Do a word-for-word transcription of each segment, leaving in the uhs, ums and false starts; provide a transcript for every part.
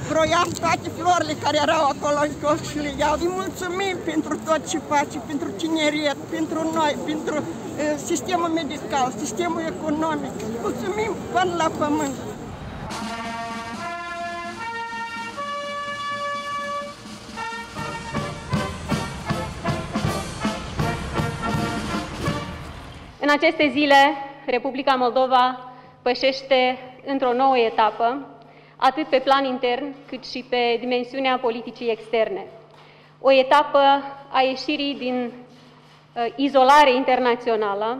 Vroiam toate florile care erau acolo în coș și le iau. Îi mulțumim pentru tot ce face, pentru tineret, pentru noi, pentru uh, sistemul medical, sistemul economic. Mulțumim până la pământ. În aceste zile, Republica Moldova pășește într-o nouă etapă, atât pe plan intern, cât și pe dimensiunea politicii externe. O etapă a ieșirii din uh, izolare internațională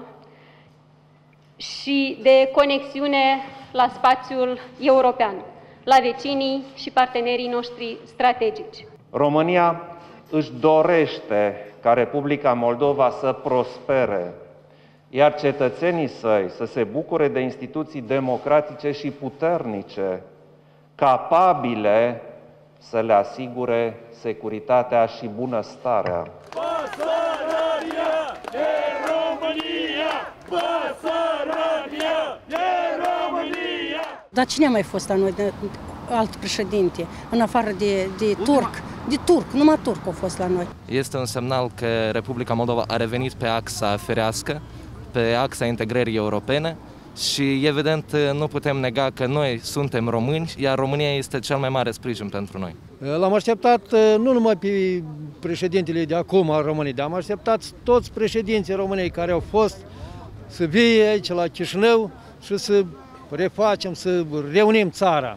și de conexiune la spațiul european, la vecinii și partenerii noștri strategici. România își dorește ca Republica Moldova să prospere, iar cetățenii săi să se bucure de instituții democratice și puternice, capabile să le asigure securitatea și bunăstarea. Basarabia de România! Basarabia de România! Dar cine a mai fost la noi de alt președinte, în afară de, de turc? De turc, numai turc a fost la noi. Este un semnal că Republica Moldova a revenit pe axa ferească, pe axa integrării europene și, evident, nu putem nega că noi suntem români, iar România este cel mai mare sprijin pentru noi. L-am așteptat nu numai pe președintele de acum al României, dar am așteptat toți președinții României care au fost să vie aici la Chișinău și să refacem, să reunim țara.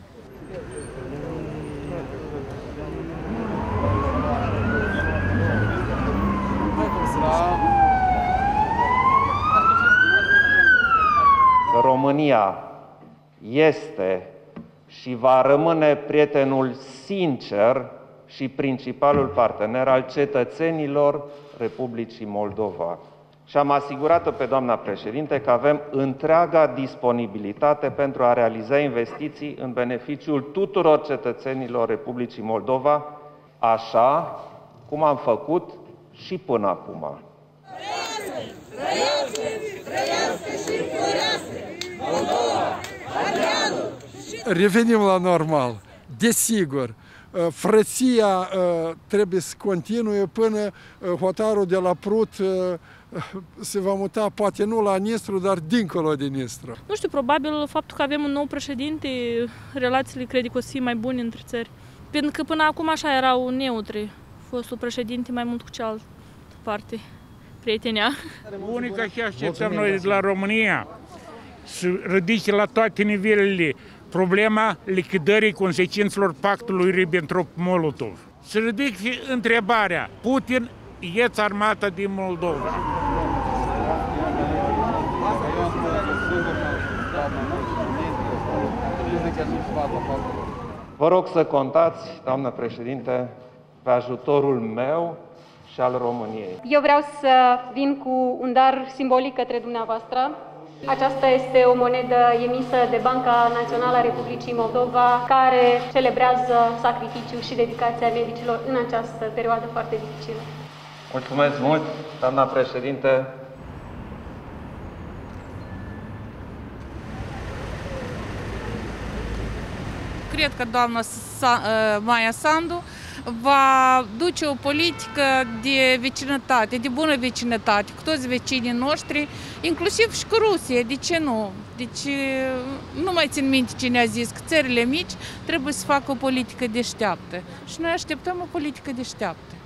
România este și va rămâne prietenul sincer și principalul partener al cetățenilor Republicii Moldova. Și am asigurat-o pe doamna președinte că avem întreaga disponibilitate pentru a realiza investiții în beneficiul tuturor cetățenilor Republicii Moldova, așa cum am făcut și până acum. Revenim la normal, desigur. Frăția trebuie să continue până hotarul de la Prut se va muta, poate nu la Nistru, dar dincolo de Nistru. Nu știu, probabil faptul că avem un nou președinte, relațiile cred că o să fie mai bune între țări. Pentru că până acum așa erau neutri, fostul președinte mai mult cu cealaltă parte, prietenea. Unica ce așteptăm noi de la România, să ridice la toate nivelele problema lichidării consecințelor pactului Ribbentrop-Molotov. Să ridice întrebarea, Putin e armata din Moldova. Vă rog să contați, doamnă președinte, pe ajutorul meu și al României. Eu vreau să vin cu un dar simbolic către dumneavoastră. Aceasta este o monedă emisă de Banca Națională a Republicii Moldova, care celebrează sacrificiul și dedicația medicilor în această perioadă foarte dificilă. Mulțumesc mult, doamna președinte. Cred că doamna Maia Sandu va duce o politică de vecinătate, de bună vecinătate, cu toți vecinii noștri, inclusiv și cu Rusia, de ce nu? Deci nu mai țin minte cine a zis că țările mici trebuie să facă o politică deșteaptă și noi așteptăm o politică deșteaptă.